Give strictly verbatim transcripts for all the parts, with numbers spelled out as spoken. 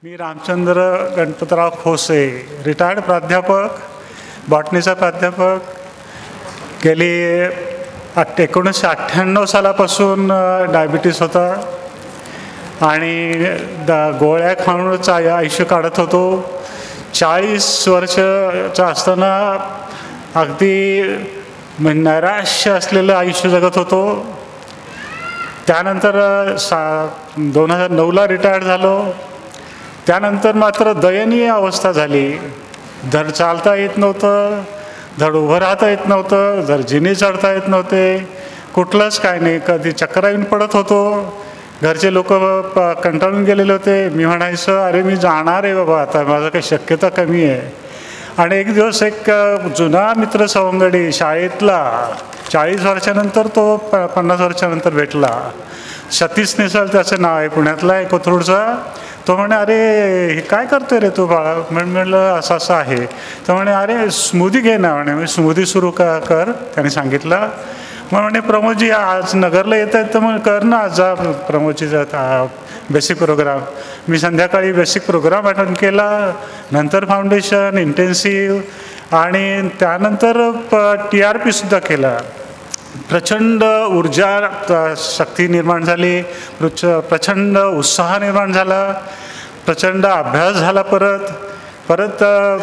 मी Ramchandra Ganpatrao Khose, retired प्राध्यापक, बॉटनीचा प्राध्यापक. गेली आठ एकोणीसशे अठ्ठ्याण्णव सालापासून डायबिटीस होता आणि द गोळ्या खाऊनच आयुष्य काढत होतो. चाळीस वर्षाचा असताना अगदी नैराश्य असलेलं आयुष्य जगत होतो. त्यानंतर सा दोन हजार नऊला रिटायर्ड झालो. त्यानंतर मात्र दयनीय अवस्था झाली. धड चालता येत नव्हतं, धड उभं राहता येत नव्हतं, धड जिने चढता येत नव्हते, कुठलंच काय नाही. कधी चक्कर येऊन पडत होतो. घरचे लोक कंटाळून गेलेले होते. मी म्हणायचं अरे मी जाणार आहे बाबा, आता माझं काही शक्यता कमी आहे. आणि एक दिवस एक जुना मित्र सवंगडी शाळेतला चाळीस वर्षानंतर तो प पन्नास वर्षानंतर भेटला. सतीश निसळ त्याचं नाव आहे, पुण्यातला आहे, कोथरूडचा. तो म्हणे अरे हे काय करतोय रे तू बाळा? म्हण म्हणलं असं असं आहे. तर म्हणे अरे स्मूदी घे ना. म्हणे मी स्मूदी सुरू का कर त्याने सांगितलं. मग म्हणे प्रमोदजी आज नगरला येत आहेत तर मग कर ना आज जा प्रमोदजीचा बेसिक प्रोग्राम. मी संध्याकाळी बेसिक प्रोग्राम अटेंड केला, नंतर फाउंडेशन, इंटेन्सिव्ह आणि त्यानंतर प टी आर पीसुद्धा केला. प्रचंड ऊर्जा शक्ती निर्माण झाली, प्रच प्रचंड उत्साह निर्माण झाला, प्रचंड अभ्यास झाला. परत परत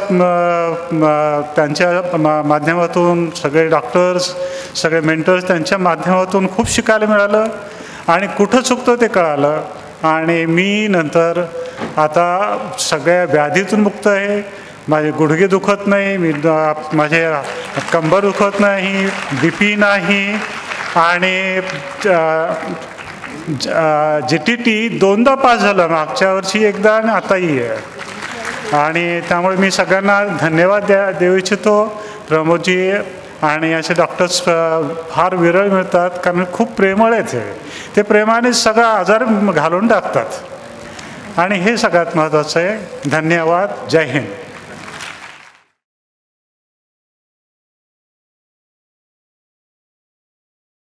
त्यांच्या माध्यमातून सगळे डॉक्टर्स, सगळे मेंटर्स त्यांच्या माध्यमातून खूप शिकायला मिळालं आणि कुठं चुकतं ते कळालं. आणि मी नंतर आता सगळ्या व्याधीतून मुक्त आहे. माझे गुडघे दुखत नाही, मी माझे कंबर दुखत नाही, बी पी नाही आणि जी टी टी दोनदा पास झालं, मागच्या वर्षी एकदा आणि आताही आहे. आणि त्यामुळे मी सगळ्यांना धन्यवाद द्या देऊ इच्छितो. प्रमोदजी आणि असे डॉक्टर्स फार विरळ मिळतात, कारण खूप प्रेमळ आहेत. ते प्रेमाने सगळा आजार घालून टाकतात आणि हे सगळ्यात महत्त्वाचं आहे. धन्यवाद. जय हिंद.